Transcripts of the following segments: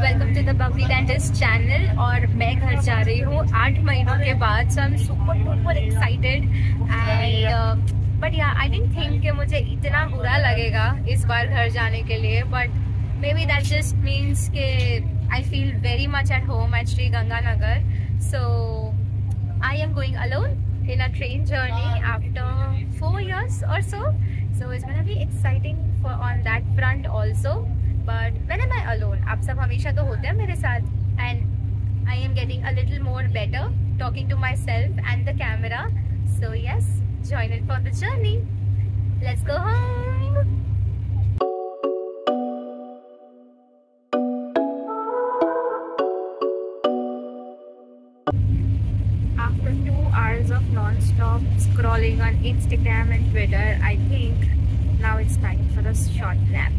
Welcome to the bubbly dentist channel. और मैं घर जा रही हूँ 8 महीनों के बाद, so I am super excited and but yeah I didn't think कि मुझे इतना बुरा लगेगा इस बार घर जाने के लिए, but maybe that just means के I feel very much at home at Shri Ganganagar. So I am going alone in a train journey after 4 years or so it's gonna be exciting for on that front also. But when am I alone? आप सब हमेशा तो होते हैं मेरे साथ, and I am getting a little more better talking to myself and the camera. So yes, join it for the journey. Let's go home. After 2 hours of non-stop scrolling on Instagram and Twitter, I think now it's time for a short nap.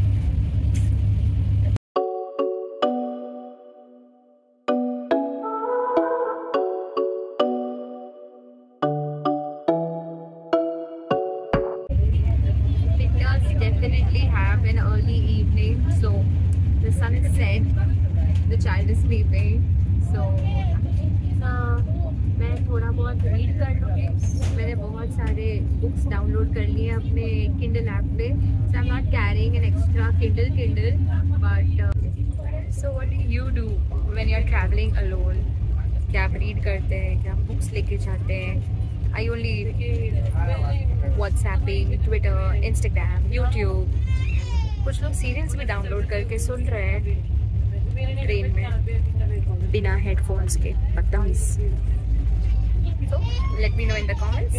It does definitely have an early evening, so the sun is set, the child is sleeping, so मैं थोड़ा बहुत read कर लूँगी। मैंने बहुत सारे books download कर लिए अपने किंडल ऐप पे, so I am not carrying an extra kindle but so what do you do when you are travelling alone? क्या आप रीड करते हैं, क्या बुक्स लेके जाते हैं? I only whatsapping, Twitter, Instagram, YouTube. कुछ लोग सीरियल्स भी डाउनलोड करके सुन रहे हैं ट्रेन में बिना हेडफोन्स के, बदतमीज। So, let me know in the comments.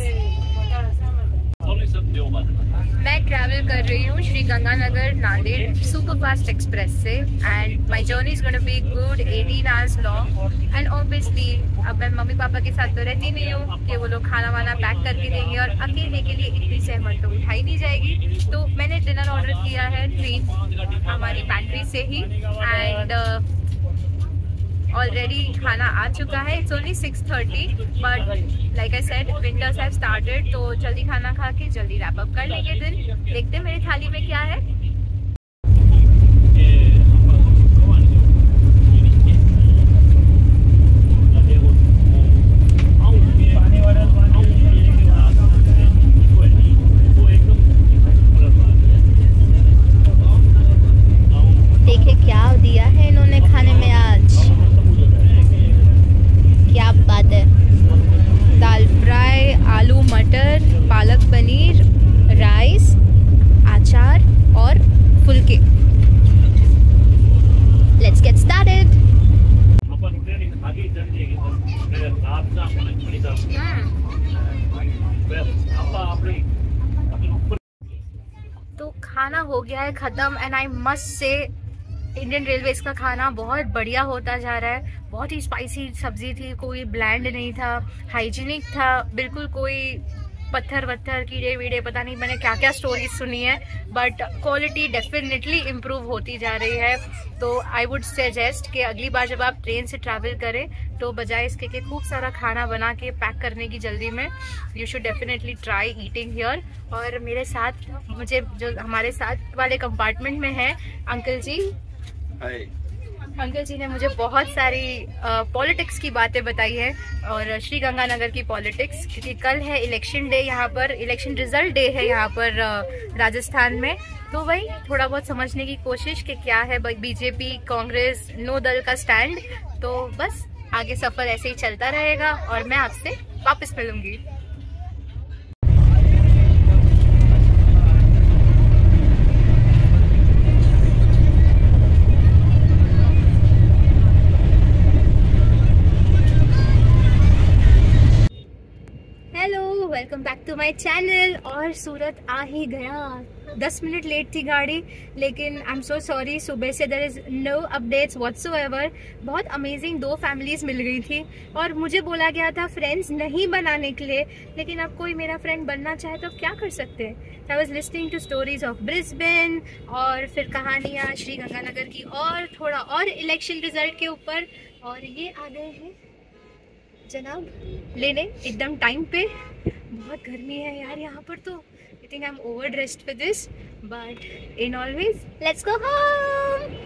मैं ट्रैवल कर रही हूँ श्री गंगानगर नांदेड़ सुपरफास्ट एक्सप्रेस से, and my journey is gonna be good 18 hours long. And obviously अब मैं मम्मी पापा के साथ तो रहती नहीं हूँ कि वो लोग खाना वाना पैक करके देंगे, और अकेले के लिए इतनी सहमत तो उठाई नहीं जाएगी। तो मैंने डिनर ऑर्डर किया है ट्रेन हमारी पैंट्री से ही, एंड ऑलरेडी खाना आ चुका है। It's only 6:30 but like I said winters have started, तो जल्दी खाना खा के जल्दी रैप अप कर लेंगे दिन। देखते हैं मेरी थाली में क्या है। देखिए क्या दिया है इन्होंने खाने में आज, क्या बात है। दाल फ्राई, आलू मटर, पालक पनीर, राइस, अचार और फुलके। Let's get started. तो खाना हो गया है ख़त्म, and I must say Indian railways का खाना बहुत बढ़िया होता जा रहा है। बहुत ही स्पाइसी सब्जी थी, कोई ब्लैंड नहीं था, हाइजीनिक था बिल्कुल, कोई पत्थर वत्थर कीड़े वीड़े पता नहीं मैंने क्या क्या स्टोरीज सुनी है, बट क्वालिटी डेफिनेटली इम्प्रूव होती जा रही है। तो आई वुड सजेस्ट कि अगली बार जब आप ट्रेन से ट्रैवल करें तो बजाय इसके कि खूब सारा खाना बना के पैक करने की जल्दी में, you should definitely try eating here. और मेरे साथ मुझे जो हमारे साथ वाले कंपार्टमेंट में है अंकल जी, अंकल जी ने मुझे बहुत सारी पॉलिटिक्स की बातें बताई है, और श्री गंगानगर की पॉलिटिक्स, क्योंकि कल है इलेक्शन डे, यहाँ पर इलेक्शन रिजल्ट डे है यहाँ पर राजस्थान में। तो वही थोड़ा बहुत समझने की कोशिश कि क्या है बीजेपी कांग्रेस नो दल का स्टैंड। तो बस आगे सफर ऐसे ही चलता रहेगा और मैं आपसे वापस मिलूंगी। Welcome back to my channel. और सूरत आ ही गया, 10 मिनट लेट थी गाड़ी, लेकिन आई एम सो सॉरी। सुबह से there is no updates whatsoever. बहुत अमेजिंग 2 फैमिलीज मिल गई थी, और मुझे बोला गया था फ्रेंड्स नहीं बनाने के लिए, लेकिन अब कोई मेरा फ्रेंड बनना चाहे तो क्या कर सकते हैं। I was listening to stories of Brisbane, और फिर कहानियाँ श्री गंगानगर की, और थोड़ा और इलेक्शन रिजल्ट के ऊपर। और ये आ गए हैं जनाब लेने एकदम टाइम पे। बहुत गर्मी है यार यहाँ पर, तो I think I am overdressed for this, but in always let's go home.